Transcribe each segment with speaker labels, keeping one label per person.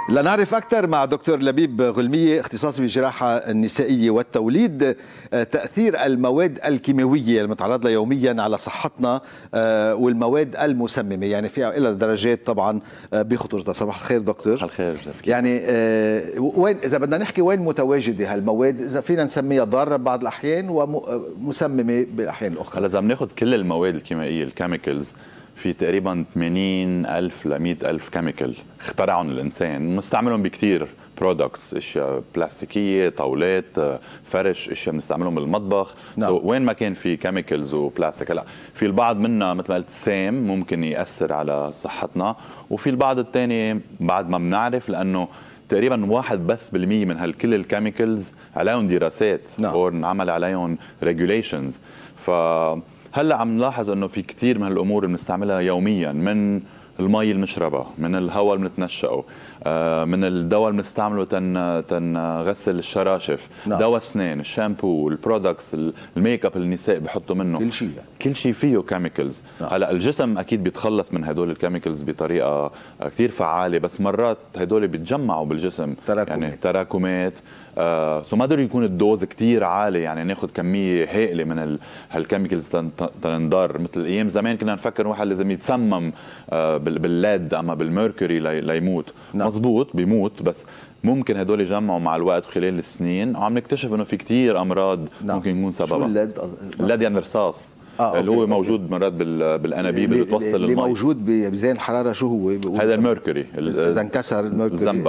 Speaker 1: لنعرف أكثر مع دكتور لبيب غلمية اختصاصي بالجراحة النسائية والتوليد تأثير المواد الكيماوية المتعرض لها يوميا على صحتنا والمواد المسممة، يعني فيها إلى درجات طبعا بخطورتها. صباح الخير دكتور.
Speaker 2: صباح الخير.
Speaker 1: يعني وين إذا بدنا نحكي وين متواجدة هالمواد، إذا فينا نسميها ضارة بعض الأحيان ومسممة بالأحيان الأخرى؟
Speaker 2: هلا إذا بناخذ كل المواد الكيميائية الكيميكالز في تقريبا 80,000 ل 100,000 كيميكال اخترعهم الانسان، مستعملهم بكثير برودكتس، اشياء بلاستيكيه، طاولات، فرش، اشياء بنستعملهم بالمطبخ. وين ما كان في كيميكالز وبلاستيك. هلا في البعض منها مثل ما قلت سام ممكن ياثر على صحتنا، وفي البعض الثاني بعد ما بنعرف، لانه تقريبا 1% من هالكل الكيميكالز عليهم دراسات او انعمل عليهم ريجوليشنز. هلا عم نلاحظ انه في كثير من الامور اللي بنستعملها يوميا، من المي اللي بنشربها، من الهواء اللي بنتنشأه، من الدواء اللي بنستعمله تنغسل الشراشف، دواء اسنان، الشامبو، البرودكتس، الميك اب النساء بحطوا منه، كل شيء فيه كيميكلز. هلا الجسم اكيد بيتخلص من هدول الكيميكلز بطريقه كثير فعاله، بس مرات هدول بيتجمعوا بالجسم يعني تراكمات. ما قدر يكون الدوز كثير عالي، يعني ناخذ كميه هائله من هالكيميكلز تنضر. مثل ايام زمان كنا نفكر واحد لازم يتسمم بالليد اما بالميركوري ليموت. مزبوط بيموت، بس ممكن هدول يجمعوا مع الوقت خلال السنين، وعم نكتشف انه في كثير امراض ممكن يكون سببها.
Speaker 1: شو
Speaker 2: الليد يعني رصاص. اللي هو موجود مرات بالانابيب اللي بتوصل المي،
Speaker 1: اللي موجود بميزان الحراره. شو هو؟
Speaker 2: هذا الميركوري.
Speaker 1: اذا انكسر الميركوري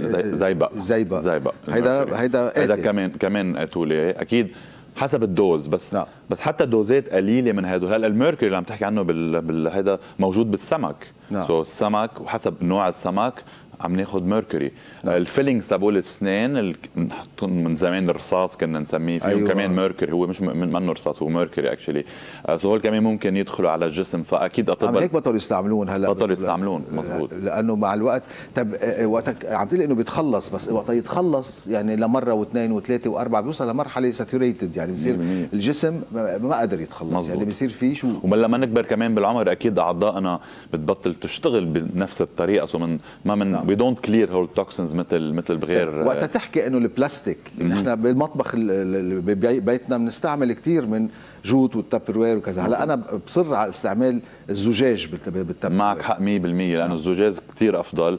Speaker 2: زيبق.
Speaker 1: هيدا
Speaker 2: كمان قتولة اكيد حسب الدوز. بس حتى دوزات قليله من هدول. هلا الميركوري اللي عم تحكي عنه هذا موجود بالسمك. السمك وحسب نوع السمك عم ناخذ ميركوري. الفيلينجز تبعول الاسنان نحطهم من زمان، الرصاص كنا نسميه فيه كمان ميركوري. هو مش منه رصاص، هو ميركوري اكشلي. هول كمان ممكن يدخلوا على الجسم، فاكيد اطباء
Speaker 1: هيك بطلوا يستعملون. هلا
Speaker 2: بطلوا يستعملون. مزبوط.
Speaker 1: لانه مع الوقت. طب وقتك عم تقول انه بيتخلص، بس وقت يتخلص يعني لمره واثنين وثلاثه واربعه بيوصل لمرحله ساتوريتد، يعني بصير الجسم ما قادر يتخلص. مزبوط. يعني بيصير في شو.
Speaker 2: ولما نكبر كمان بالعمر اكيد اعضائنا بتبطل تشتغل بنفس الطريقه. we don't clear whole toxins مثل بغير.
Speaker 1: وقت تحكي انه البلاستيك اللي احنا بالمطبخ ببيتنا بنستعمل كثير من جوت والتابروير وكذا. هلا انا بصر على استعمال الزجاج بالتابروير.
Speaker 2: معك حق 100%، لانه الزجاج كثير افضل.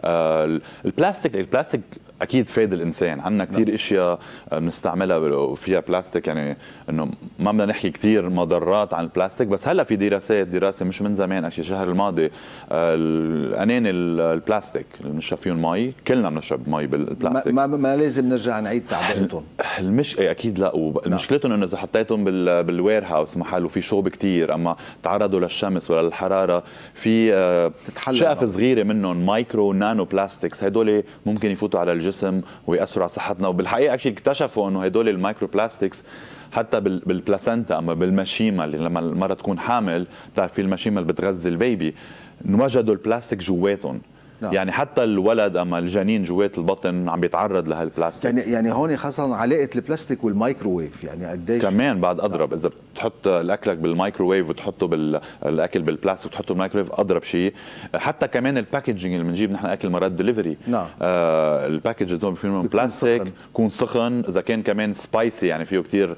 Speaker 2: البلاستيك اكيد فاد الانسان. عندنا كثير اشياء بنستعملها وفيها بلاستيك، يعني انه ما بدنا نحكي كثير مضرات عن البلاستيك. بس هلا في دراسه مش من زمان، الشهر الماضي، الاناني البلاستيك اللي بنشرب فيهم مي، كلنا بنشرب مي بالبلاستيك.
Speaker 1: ما لازم نرجع نعيد تعبئتهم.
Speaker 2: اكيد لا. ومشكلتهم انه اذا حطيتهم بالوير هاوس محل وفي شوب كثير، اما تعرضوا للشمس ولا للحراره، في شقف صغيره منهم مايكرو نانو بلاستيكس، هدول ممكن يفوتوا على الجسم ويأثروا على صحتنا. وبالحقيقه اكتشفوا انه هدول المايكرو بلاستيكس حتى بالبلاسنتا اما بالمشيمه، اللي لما المراه تكون حامل بتعرف في المشيمه اللي بتغذي البيبي، وجدوا البلاستيك جواتهم. يعني حتى الولد اما الجنين جوات البطن عم بيتعرض لهالبلاستيك.
Speaker 1: يعني هون خاصه علاقه البلاستيك والمايكروويف، يعني قديش
Speaker 2: كمان بعد اضرب. اذا بتحط الاكلك بالمايكروويف وتحطه الاكل بالبلاستيك وتحطه بالمايكروويف، اضرب شيء. حتى كمان الباكجينج اللي بنجيب نحن اكل مرات دليفري، الباكج هدول فيهم بلاستيك، يكون سخن. اذا كان كمان سبايسي، يعني فيه كثير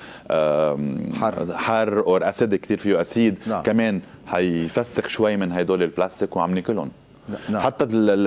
Speaker 2: حار او اسيد، كثير فيه اسيد، كمان حيفسخ شوي من هدول البلاستيك وعم ناكلهم. حتى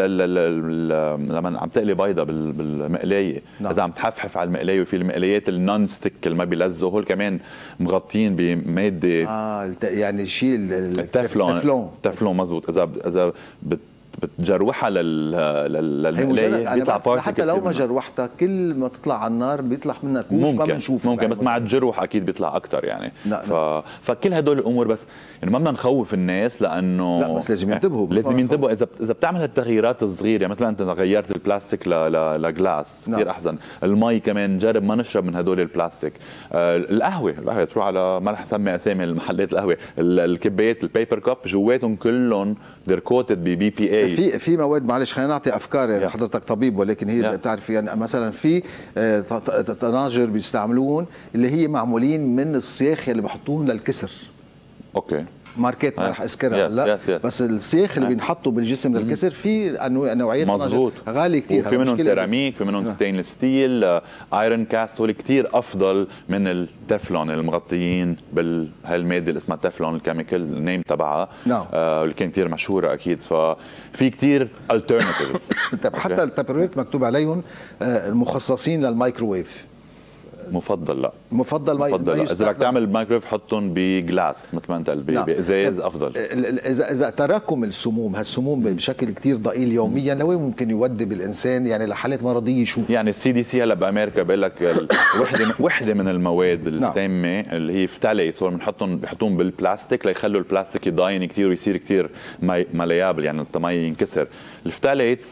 Speaker 2: لما عم تقلي بيضه بالمقلايه، اذا عم تحفحف على المقلايه، وفي المقلايات النون ستيك اللي ما بيلزقوا، هول كمان مغطيين بماده
Speaker 1: يعني شيء
Speaker 2: التeflon. مزبوط. اذا بتجروحها للمقلايه بيطلع بارتيكل.
Speaker 1: حتى لو ما جروحتها، كل ما تطلع على النار بيطلع منها كوش ما بنشوفه.
Speaker 2: ممكن بس مع الجروح اكيد بيطلع اكثر يعني. فكل هدول الامور، بس يعني ما بدنا نخوف الناس، لانه
Speaker 1: بس لازم ينتبهوا.
Speaker 2: اذا بتعمل التغييرات الصغيره، يعني مثلا انت غيرت البلاستيك لجلاس، كثير احسن. المي كمان نجرب ما نشرب من هدول البلاستيك. القهوه تروح على، ما رح اسمي اسامي المحلات القهوه، الكبايات البيبر كاب جواتهم كلهم they're coated ببي بي اي.
Speaker 1: في مواد، معلش خلينا نعطي افكار. يعني حضرتك طبيب، ولكن هي بتعرف، يعني مثلا في طناجر بيستعملون اللي هي معمولين من الصياخ اللي بحطوهم للكسر.
Speaker 2: اوكي.
Speaker 1: ماركات ما رح اذكرها هلا، بس السياخ اللي بينحطوا بالجسم للكسر في نوعيات
Speaker 2: مظبوط
Speaker 1: غالي كثير،
Speaker 2: وفي منهم سيراميك، في منهم ستينلس ستيل، ايرون كاست، هول كثير افضل من التeflon المغطيين بهالماده اللي اسمها تeflon الكيميكال، النيم تبعها اللي كان كثير مشهوره اكيد. ففي كثير الترناتيفز.
Speaker 1: طيب حتى التابرويت مكتوب عليهم المخصصين للمايكروويف.
Speaker 2: مفضل لا،
Speaker 1: مفضل
Speaker 2: لا. اذا بدك تعمل مايكرويف حطهم بجلاس مثل ما انت قلت، بازاز افضل.
Speaker 1: اذا تراكم السموم، هالسموم بشكل كثير ضئيل يوميا لوين ممكن يودي بالانسان يعني لحالات مرضيه شو؟
Speaker 2: يعني CDC هلا بامريكا بيقول لك وحده من المواد السامه اللي هي فتاليتس، هو بحطوهم بالبلاستيك ليخلوا البلاستيك يضاين كثير ويصير كثير ماليابل، يعني الطمي ينكسر. الفتاليتس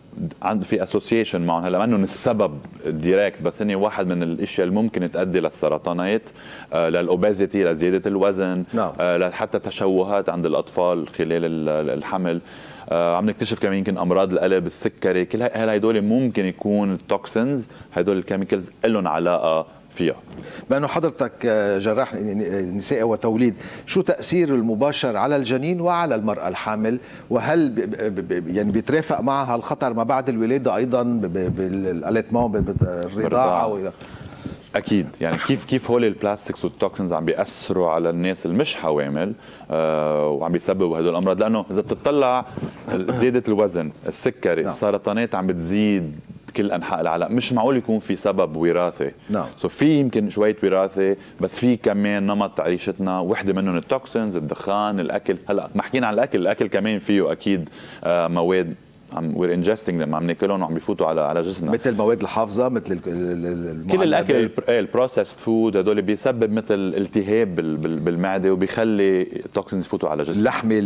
Speaker 2: في اسوسيشن معهم، هلا منهم السبب الديريكت، بس هن واحد من الاشياء اللي ممكن تؤدي للسرطانات، للاوبيزيتي، لزياده الوزن، حتى تشوهات عند الاطفال خلال الحمل. عم نكتشف كمان يمكن امراض القلب، السكري، كل هدول ممكن يكون التوكسينز، هدول الكيميكالز لهم علاقه فيها.
Speaker 1: بما انه حضرتك جراح نسائي وتوليد، شو تاثير المباشر على الجنين وعلى المراه الحامل؟ وهل يعني بيترافق معها الخطر ما بعد الولاده ايضا بالاليتمون، بالرضاعه؟
Speaker 2: اكيد، يعني كيف هول البلاستكس والتوكسينز عم بياثروا على الناس اللي مش حوامل، وعم بيسببوا هدول الامراض. لانه اذا بتطلع زياده الوزن، السكري، السرطانات عم بتزيد بكل انحاء العالم. مش معقول يكون في سبب وراثي. في يمكن شويه وراثه، بس في كمان نمط عيشتنا، وحده منهم التوكسينز، الدخان، الاكل. هلا ما حكينا عن الاكل كمان فيه اكيد مواد وير انجستنج ذم، عم ناكلهم وعم بيفوتوا على جسمنا،
Speaker 1: مثل المواد الحافظه، مثل
Speaker 2: كل الاكل البروسيسد فود، هدول بيسبب مثل التهاب بالمعده وبيخلي التوكسينز يفوتوا على جسمنا.
Speaker 1: اللحمه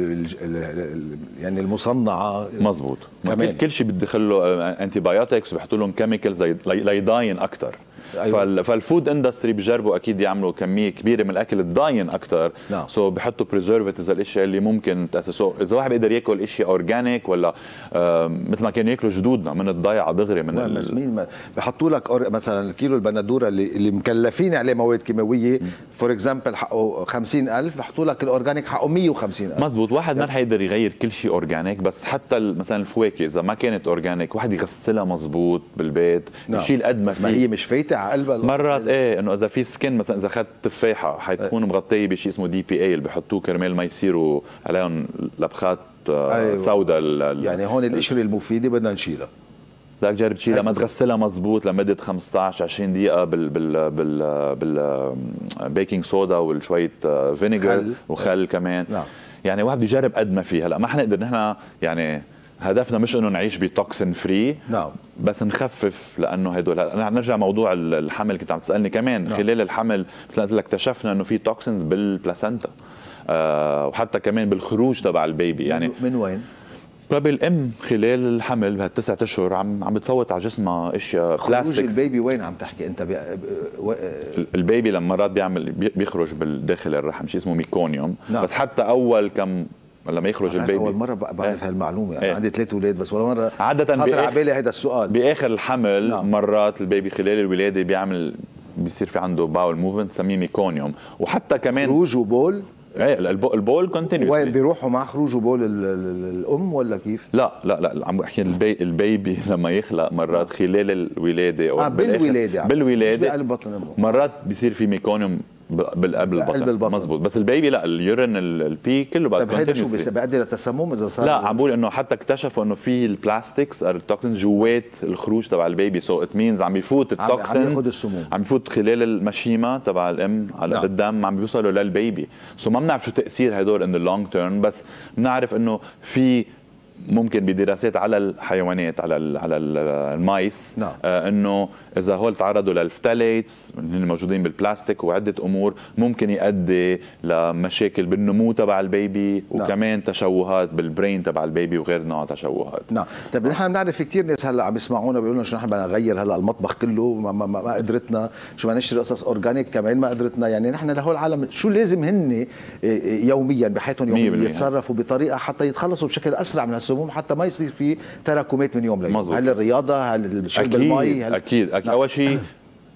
Speaker 1: يعني المصنعه
Speaker 2: مزبوط، كل شيء بيدخل له انتي بايوتكس وبيحطوا لهم كيميكالز ليضاين اكثر. أيوة. فالفود اندستري بيجربوا اكيد يعملوا كميه كبيره من الاكل تضاين اكثر، بحطوا بريزرفاتيفز، الاشياء اللي ممكن تاسس. اذا واحد بيقدر ياكل اشياء اورجانيك ولا مثل ما كانوا ياكلوا جدودنا من الضيعه دغري من
Speaker 1: بحطوا لك مثلا الكيلو البندوره اللي مكلفين عليه مواد كيماويه فور اكزامبل حقه 50,000، بحطوا لك الاورجانيك حقه 150,000.
Speaker 2: مزبوط. واحد ما رح يقدر يغير كل شيء اورجانيك، بس حتى مثلا الفواكه اذا ما كانت اورجانيك واحد يغسلها مزبوط بالبيت، يشيل قد ما
Speaker 1: في. هي مش فايته على قلبها
Speaker 2: مرات انه اذا في سكن، مثلا اذا اخذت تفاحه حتكون مغطيه بشيء اسمه DPA اللي بحطوه كرمال ما يصيروا عليهم لبخات سوداء. يعني
Speaker 1: هون القشره المفيده بدنا نشيلها.
Speaker 2: بدك تجرب تشيلها، ما تغسلها مزبوط لمده 15-20 دقيقه بال بيكنج صودا وشويه فينيجر وخل كمان. يعني واحد بيجرب قد ما فيه. هلا ما حنقدر نحن، يعني هدفنا مش انه نعيش بتوكسين فري، بس نخفف، لانه هدول. نرجع موضوع الحمل، كنت عم تسالني كمان خلال الحمل مثل ما قلت لك اكتشفنا انه في توكسينز بالبلاسنتا، وحتى كمان بالخروج تبع البيبي. يعني
Speaker 1: من وين؟
Speaker 2: الام خلال الحمل بهال9 اشهر عم بتفوت على جسمها اشياء بلاستيك.
Speaker 1: خروج البيبي وين عم تحكي انت؟
Speaker 2: البيبي لما مرات بيخرج بالداخل الرحم شيء اسمه ميكونيوم. بس حتى اول كم لما يخرج البيبي،
Speaker 1: اول مره بعرف هالمعلومه. انا عندي 3 اولاد بس ولا مره
Speaker 2: عاده
Speaker 1: على بالي هذا السؤال.
Speaker 2: باخر الحمل مرات البيبي خلال الولاده بيصير في عنده باول موفمنت بنسميه ميكونيوم. وحتى كمان
Speaker 1: خروج وبول.
Speaker 2: ايه البول كونتينيوس.
Speaker 1: وين بيروحوا مع خروج وبول الام ولا كيف؟
Speaker 2: لا عم بحكي البيبي لما يخلق مرات خلال الولاده او
Speaker 1: بالولاده
Speaker 2: مرات بيصير في ميكونيوم بقلب البطن. مزبوط. بس البيبي لا، اليورين البي كله بعد.
Speaker 1: طيب هذا شو بيؤدي للتسمم اذا صار؟
Speaker 2: لا، عم بقول انه حتى اكتشفوا انه في البلاستكس التوكسين جوات الخروج تبع البيبي، سو ات مينز عم بيفوت التوكسين،
Speaker 1: عم ياخذ السموم،
Speaker 2: عم بيفوت خلال المشيمه تبع الام على بالدم، عم بيوصلوا للبيبي. سو ما بنعرف شو تاثير هدول ان اللونج تيرم، بس بنعرف انه في ممكن بدراسات على الحيوانات، على المايس، انه اذا هول تعرضوا للفتاليتس اللي موجودين بالبلاستيك وعده امور ممكن يؤدي لمشاكل بالنمو تبع البيبي، وكمان تشوهات بالبرين تبع البيبي وغير نوع تشوهات.
Speaker 1: طيب نحن بنعرف في كثير ناس هلا عم يسمعونا بيقولوا شو نحن بدنا نغير هلا المطبخ كله، ما قدرتنا، شو بدنا نشتري قصص اورجانيك كمان ما قدرتنا. يعني نحن لهول العالم شو لازم هن يوميا بحياتهم يوميا يتصرفوا بطريقه حتى يتخلصوا بشكل اسرع من السموم، حتى ما يصير في تراكمات من يوم ليوم. هل الرياضه، هل شرب المي،
Speaker 2: اكيد اول شيء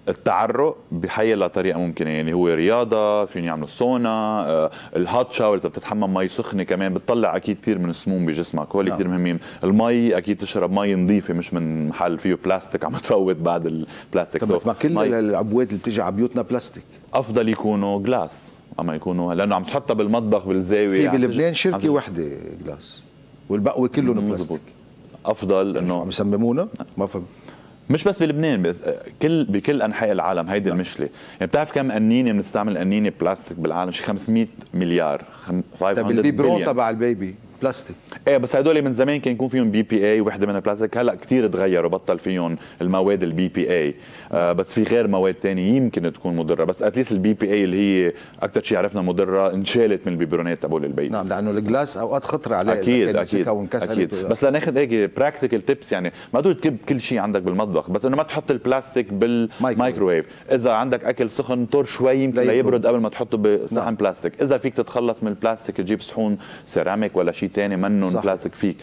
Speaker 2: التعرق بحي لطريقه ممكنه، يعني هو رياضه، فين يعملوا سونا، الهوت شاور اذا بتتحمم مي سخنه كمان بتطلع اكيد كثير من السموم بجسمك، هول كثير مهمين. المي اكيد تشرب مي نظيفه مش من محل فيه بلاستيك عم تفوت بعد البلاستيك.
Speaker 1: بس ما كل العبوات اللي بتيجي على بيوتنا بلاستيك، افضل
Speaker 2: يكونوا جلاس، اما يكونوا لانه عم تحطها بالمطبخ بالزاويه.
Speaker 1: في بلبنان شركه وحده جلاس والبقوه كلهم بلاستيك.
Speaker 2: افضل انه
Speaker 1: عم يسممونا ما فهم.
Speaker 2: مش بس بلبنان، بس بكل انحاء العالم هيدي المشكله. يعني بتعرف كم قنينه بنستعمل قنينه بلاستيك بالعالم؟ شي 500 مليار 500
Speaker 1: طيب البيبرون تبع البيبي بلاستيك.
Speaker 2: ايه بس هدول من زمان كان يكون فيهم BPA وحده منها بلاستيك، هلا كثير تغيروا بطل فيهم المواد BPA. بس في غير مواد ثانيه يمكن تكون مضره، بس اتليست BPA اللي هي اكثر شيء عرفنا مضره انشالت من البيبرونات تبول البيبي.
Speaker 1: نعم، لانه الجلاس اوقات خطر عليه.
Speaker 2: اكيد بس لناخذ هيك براكتيكال تيبس، يعني ما تقول تكب كل شيء عندك بالمطبخ، بس انه ما تحط البلاستيك بالمايكروويف. اذا عندك اكل سخن طور شوي يمكن ليبرد قبل ما تحطه بصحن بلاستيك. اذا فيك تتخلص من البلاستيك تجيب صحون سيراميك ولا شيء ثاني منه بلاستيك فيك.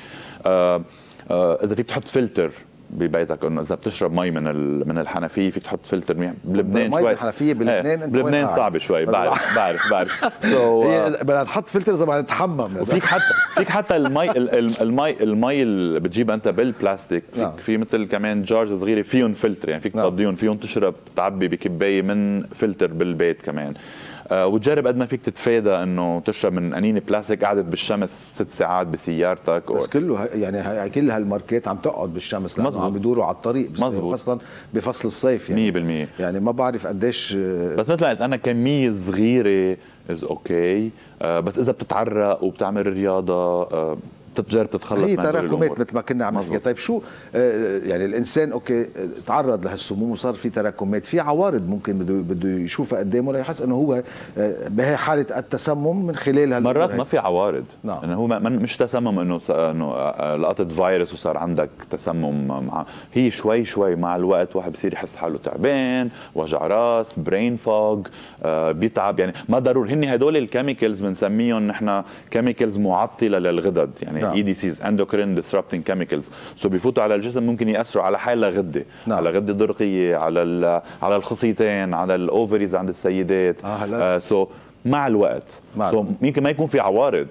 Speaker 2: اذا فيك تحط فلتر ببيتك، انه اذا بتشرب مي من الحنفيه فيك تحط فلتر منيح. بلبنان شوي
Speaker 1: الحنفيه بلبنان
Speaker 2: بلبنان صعب شوي، بعرف
Speaker 1: بدنا نحط فلتر اذا بدنا نتحمم.
Speaker 2: وفيك حتى المي اللي بتجيبها انت بالبلاستيك في مثل كمان جارز صغيره فيهم فلتر، يعني فيك تفضيهم فيهم تشرب تعبي بكبايه من فلتر بالبيت كمان. وتجرب قد ما فيك تتفادى انه تشرب من قنينه بلاستيك قعدت بالشمس 6 ساعات بسيارتك.
Speaker 1: بس كله يعني كل هالماركات عم تقعد بالشمس لانه عم بيدوروا على الطريق، خاصه بفصل الصيف يعني
Speaker 2: 100%.
Speaker 1: يعني ما بعرف قديش.
Speaker 2: بس مثل ما قلت انا كميه صغيره از اوكي، بس اذا بتتعرق وبتعمل رياضه تتجرب تتخلص من
Speaker 1: هي تراكمات مثل ما كنا عم نحكي. طيب شو يعني الانسان اوكي تعرض لهالسموم وصار في تراكمات، في عوارض ممكن بده يشوفها قدامه ليحس انه هو بهي حاله التسمم من خلال
Speaker 2: مرات ما في عوارض. انه هو مش تسمم انه لقطت فيروس وصار عندك تسمم هي شوي مع الوقت واحد بصير يحس حاله تعبان، وجع راس، برين فوج، بيتعب. يعني ما ضروري هن هدول الكيميكلز بنسميهم نحن كيميكلز معطله للغدد، يعني EDCs endocrine disrupting chemicals. سو بيفوتوا على الجسم ممكن ياثروا على حالة غده، على غده درقيه، على الخصيتين، على الاوفريز عند السيدات. سو مع الوقت يمكن ما يكون في عوارض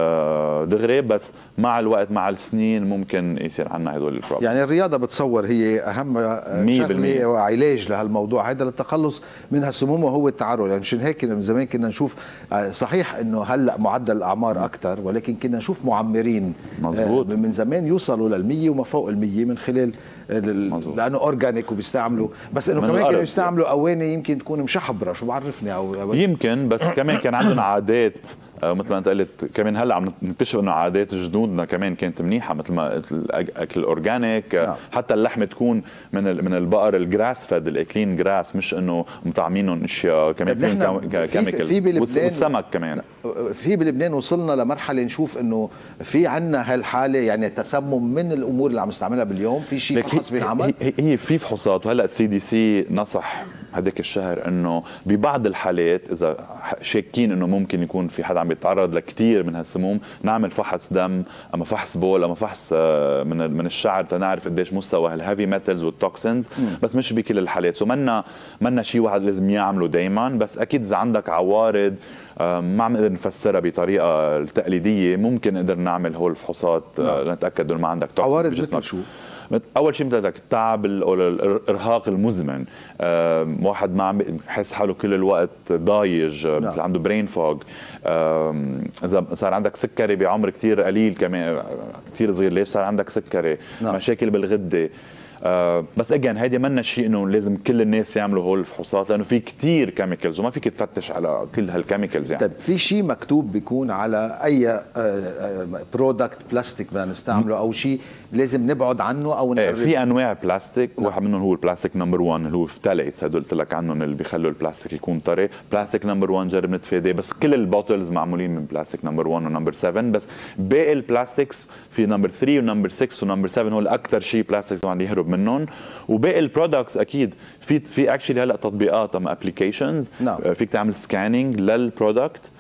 Speaker 2: دغري، بس مع الوقت مع السنين ممكن يصير عندنا هدول البروبلمز.
Speaker 1: يعني الرياضه بتصور هي اهم شغله وعلاج لهالموضوع هذا للتخلص من هالسموم وهو التعرض. يعني مشان هيك من زمان كنا نشوف صحيح انه هلا معدل الاعمار اكثر، ولكن كنا نشوف معمرين
Speaker 2: مزبوط
Speaker 1: من زمان يوصلوا لل100 وما فوق ال100 من خلال لانه اورجانيك وبيستعملوا، بس انه كمان كانوا يستعملوا اواني يمكن تكون مشحبره، شو بعرفني او
Speaker 2: يمكن. بس كمان كان عندنا عادات مثل ما انت قلت، كمان هلا عم نكتشف انه عادات جدودنا كمان كانت منيحه، مثل ما الاكل الاورجانيك. حتى اللحمه تكون من البقر الجراس فد الاكلين جراس، مش انه مطعمينهم اشياء كمان فيهم كيميكلز. والسمك كمان
Speaker 1: في بلبنان وصلنا لمرحله نشوف انه في عندنا هالحاله، يعني تسمم من الامور اللي عم نستعملها باليوم. في شيء فحص بينعمل،
Speaker 2: هي في فحوصات. وهلا CDC نصح هذاك الشهر انه ببعض الحالات اذا شاكين انه ممكن يكون في حدا عم بيتعرض لكثير من هالسموم نعمل فحص دم، اما فحص بول، اما فحص من الشعر تنعرف قديش مستوى الهيفي ميتالز والتوكسينز. بس مش بكل الحالات. سو منا شيء واحد لازم يعمله دائما. بس اكيد اذا عندك عوارض ما عم نقدر نفسرها بطريقه التقليديه، ممكن نقدر نعمل هول الفحوصات لنتاكد انه ما عندك توكسين
Speaker 1: عوارض بجسمك. شو
Speaker 2: اول شيء مثل التعب او الارهاق المزمن، واحد ما عم بحس حاله كل الوقت ضايج، مثل عنده برين فوج، اذا صار عندك سكري بعمر كثير قليل كمان كثير صغير، ليش صار عندك سكري؟ مشاكل بالغده. بس اجين هيدي منا شيء انه لازم كل الناس يعملوا هول الفحوصات، لانه في كتير كيميكلز وما فيك تفتش على كل هالكيميكلز. يعني
Speaker 1: طيب في شيء مكتوب بيكون على اي برودكت بلاستيك بدنا نستعمله او شيء لازم نبعد عنه او
Speaker 2: نقرب؟ في انواع بلاستيك، واحد منهم هو البلاستيك نمبر 1 اللي هو الفتاليتس، هدول قلت لك عنهم اللي بيخلوا البلاستيك يكون طري. بلاستيك نمبر 1 جرب نتفاداه، بس كل البوتلز معمولين من بلاستيك نمبر 1 ونمبر 7، بس باقي البلاستيكس في نمبر 3 ونمبر 6 ونمبر 7 هو الاكثر شيء بلاستيكس طبعا يهرب منهم. وباقي البرودكتس اكيد في اكشلي هلا تطبيقات اما ابلكيشنز فيك تعمل سكانينج للبرودكت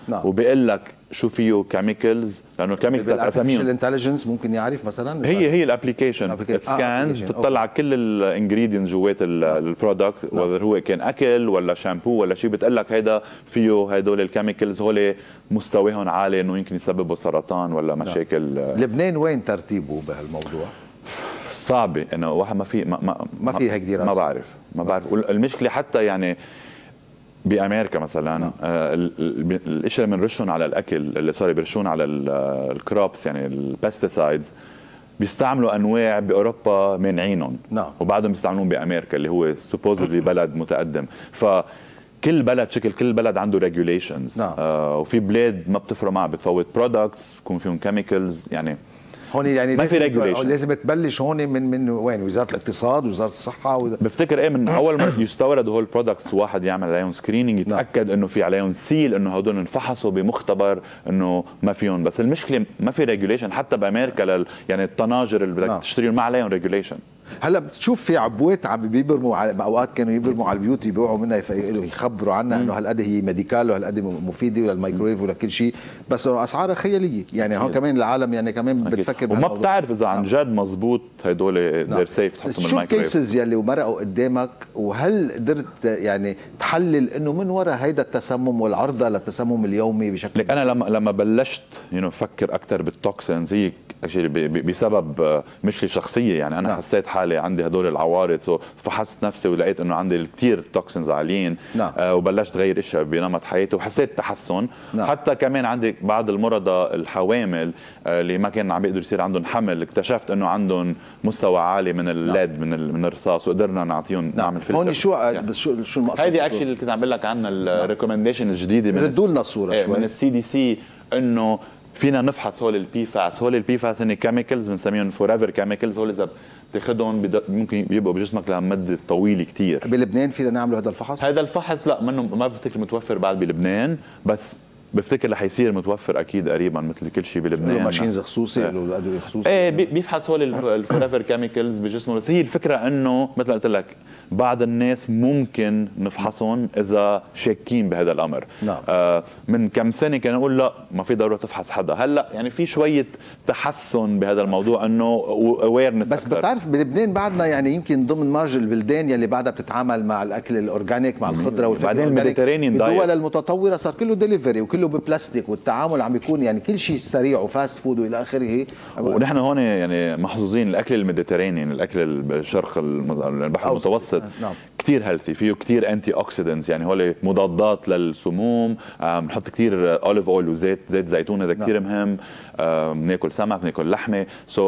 Speaker 1: نعم.
Speaker 2: وبيقول لك شو فيه كيميكالز، لانه الكيميكالز اساميهم
Speaker 1: الانتليجنس ممكن يعرف مثلا.
Speaker 2: هي الابلكيشن سكانز بتطلع كل الانجريدينتس جوات البرودكت، وذر هو كان اكل ولا شامبو ولا شيء، بتقول لك هيدا فيه هدول الكيميكالز، هول مستواهم عالي انه يمكن يسببوا سرطان ولا مشاكل.
Speaker 1: لبنان وين ترتيبه بهالموضوع؟
Speaker 2: صعبه انه واحد
Speaker 1: ما في هيك دراسه.
Speaker 2: ما بعرف المشكله حتى يعني بامريكا مثلا الاشياء اللي بنرشهم على الاكل، اللي صار بيرشون على الكروبس يعني البستيسايدز، بيستعملوا انواع باوروبا مانعينهم، وبعدهم بيستعملون بامريكا اللي هو سوبوزلي بلد متقدم. فكل بلد شكل، كل بلد عنده ريجوليشنز، وفي بلاد ما بتفرق معها، بتفوت برودكتس بيكون فيهم كيميكالز. يعني
Speaker 1: هون يعني
Speaker 2: ما في ريجوليشن.
Speaker 1: لازم تبلش هون من وين؟ وزاره الاقتصاد، وزاره الصحه
Speaker 2: بفتكر ايه من اول ما يستوردوا هول البرودكتس واحد يعمل عليهم سكرينينج، يتاكد انه في عليهم سيل، انه هدول انفحصوا بمختبر انه ما فيهم. بس المشكله ما في ريجوليشن حتى بامريكا، يعني الطناجر اللي بدك تشتريهم ما عليهم ريجوليشن.
Speaker 1: هلا بتشوف في عبوات عم بيبرموا اوقات كانوا يبرموا على البيوت يبيعوا منها، يخبروا عنها انه هالقد هي ميديكال وهالقد مفيده وللميكرويف ولا كل شيء، بس اسعارها خياليه. يعني هون كمان العالم يعني كمان بتفكر
Speaker 2: وما بتعرف اذا عن جد مزبوط هدول دير سيف تحطهم
Speaker 1: بالميكرويف. شو الكيسز يلي مرقوا قدامك، وهل قدرت يعني تحلل انه من وراء هيدا التسمم والعرضه للتسمم اليومي بشكل؟
Speaker 2: لك انا لما بلشت افكر اكثر بالتوكسينز، هي بسبب مشكله شخصيه. يعني انا حسيت حالي عندي هدول العوارض، فحصت نفسي ولقيت انه عندي كثير توكسينز عاليين. وبلشت غير اشياء بنمط حياتي وحسيت تحسن. حتى كمان عندي بعض المرضى الحوامل اللي ما كان عم بيقدروا يصير عندهم حمل، اكتشفت انه عندهم مستوى عالي من الليد من الرصاص، وقدرنا نعطيهم نعمل فلتر.
Speaker 1: هون شو المقصود؟
Speaker 2: هيدي اكشلي اللي كنت عم بقول لك عنها الريكومنديشن الجديده من
Speaker 1: ردوا لنا الصوره شوي
Speaker 2: من CDC، انه فينا نفحص هول البي فاس. هول البي فاس هن كيميكالز بنسميهم فوريفر كيميكالز. هول اذا بتاخذهم ممكن يبقوا بجسمك لمده طويله كثير.
Speaker 1: بلبنان فينا نعملوا هذا الفحص؟
Speaker 2: هذا الفحص لا منه، ما بفتكر متوفر بعد بلبنان، بس بفتكر رح يصير متوفر اكيد قريبا مثل كل شيء بلبنان.
Speaker 1: ماشينز خصوصي له ادويه خصوصي.
Speaker 2: ايه بيفحص هول الفوريفر كيميكالز بجسمه. بس هي الفكره انه مثل ما قلت لك بعض الناس ممكن نفحصهم اذا شاكين بهذا الامر. من كم سنه كان نقول لا ما في ضروره تفحص حدا. هلا يعني في شويه تحسن بهذا الموضوع، انه اويرنس
Speaker 1: بس أكثر. بتعرف بلبنان بعدنا يعني يمكن ضمن مارج البلدان يلي بعدها بتتعامل مع الاكل الاورجانيك، مع الخضره والفاكهه.
Speaker 2: بعدين الميديترينيان دايت،
Speaker 1: الدول المتطوره صار كله دليفري وكله ببلاستيك، والتعامل عم بيكون يعني كل شيء سريع وفاست فود والى اخره.
Speaker 2: ونحن هون يعني محظوظين. الاكل الميديترينيان، الاكل الشرق البحر المتوسط كثير هيلثي، فيه كثير انتي اوكسيدنتس، يعني هول مضادات للسموم. بنحط كثير اوليف اويل وزيت زيتون، هذا كثير مهم. بناكل سمك، بناكل لحمه.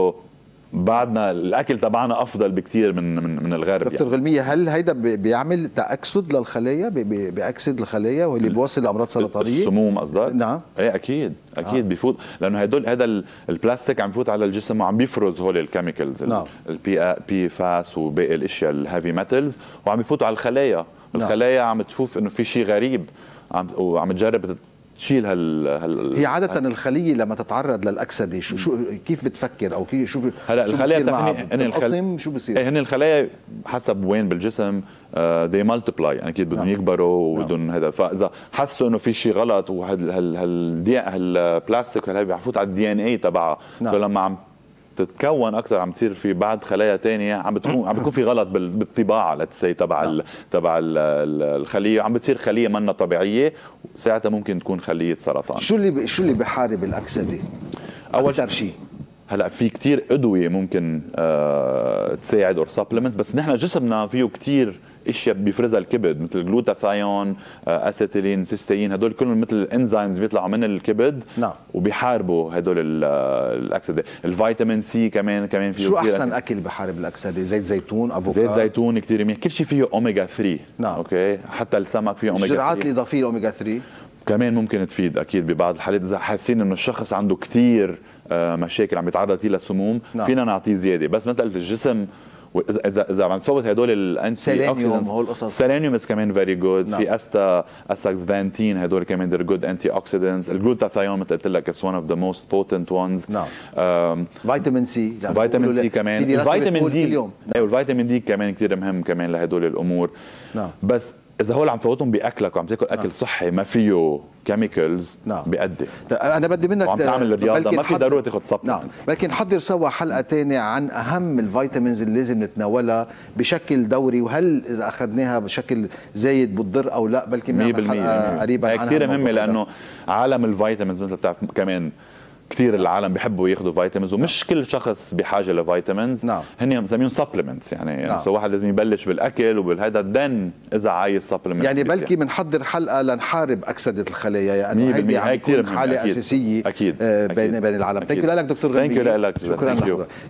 Speaker 2: بعدنا الاكل تبعنا افضل بكثير من الغرب.
Speaker 1: دكتور غلميه، هل هيدا بيعمل تاكسد للخليه؟ بيأكسد الخليه واللي بيوصل لامراض سرطانيه؟
Speaker 2: السموم قصدك؟
Speaker 1: نعم.
Speaker 2: ايه اكيد بيفوت، لانه هذا البلاستيك عم بفوت على الجسم وعم بيفرز هول الكيميكالز، البي فاس وباقي الاشياء الهيفي ميتالز، وعم بيفوتوا على الخلايا. الخلايا عم تشوف انه في شيء غريب، وعم تجرب تشيل
Speaker 1: هي عادة الخلية لما تتعرض للأكسدة كيف بتفكر أو كيف
Speaker 2: هلا الخلايا
Speaker 1: شو بصير؟
Speaker 2: هن الخلايا حسب وين بالجسم they multiply، يعني أكيد بدهم يكبروا وبدهم هذا. فإذا حسوا إنه في شيء غلط هالبلاستيك هل بيفوت على الDNA تبعها، فلما عم تتكون اكثر عم تصير في بعض خلايا تانية عم بيكون في غلط بالطباعه لتسي تبع الخليه، عم بتصير خليه منا طبيعيه، ساعتها ممكن تكون خليه سرطان.
Speaker 1: شو اللي بحارب الاكسده؟ اول شيء
Speaker 2: هلا في كثير ادويه ممكن تساعد اور سبلمنتس، بس نحن جسمنا فيه كثير اشياء بيفرزها الكبد مثل جلوتاثيون، اسيتيلين، سيستين، هدول كلهم مثل الانزيمز بيطلعوا من الكبد. وبيحاربوا هدول الاكسده. الفيتامين سي كمان فيه.
Speaker 1: شو احسن اكل بحارب الاكسده؟ زيت زيتون، افوكادو؟
Speaker 2: زيت زيتون كثير منيح، كل شيء فيه اوميجا 3. اوكي، حتى السمك فيه اوميجا 3.
Speaker 1: الجرعات الاضافيه لاوميجا 3 كمان
Speaker 2: ممكن تفيد اكيد ببعض الحالات، اذا حاسين انه الشخص عنده كثير مشاكل عم يتعرض فيه للسموم. فينا نعطيه زياده، بس مثل قلت الجسم اذا عم تفوت هدول الانتي اوكسيدنتس، سيلينيوم كمان فيري جود. في استاكسفانتين، هدول كمان ذير جود انتي اوكسيدنتس. الجلوتاثيون مثل قلت لك اتس ون اوف ذا موست بوتنت وانز.
Speaker 1: فيتامين سي،
Speaker 2: فيتامين سي كمان، الفيتامين دي. ايوه الفيتامين دي كمان كثير مهم كمان لهدول الامور. بس اذا هو اللي عم تفوتهم باكلك وعم تاكل اكل صحي ما فيه كيميكلز بيأدي.
Speaker 1: انا بدي منك
Speaker 2: وعم تعمل الرياضه ما في ضروره تاخذ سبلمنتس.
Speaker 1: بلكي نحضر سوا حلقه ثانيه عن اهم الفيتامينز اللي لازم نتناولها بشكل دوري، وهل اذا اخذناها بشكل زايد بتضر او لا. بلكي نعمل حلقه قريبا عنها.
Speaker 2: كثير مهمه لانه عالم الفيتامينز مثل بتعرف كمان كثير العالم بيحبوا ياخذوا فيتامينز، ومش كل شخص بحاجه لفيتامينز. هن مسميهم سبلمنتس يعني سو واحد لازم يبلش بالاكل وبالهذا دن اذا عايز سبلمنتس.
Speaker 1: يعني بلكي بنحضر حلقه لنحارب اكسده الخلايا، يعني هيدي عم تكون حاله اساسيه
Speaker 2: أكيد.
Speaker 1: بين العالم. ثانك يو لك دكتور غلمية.
Speaker 2: شكرا لك.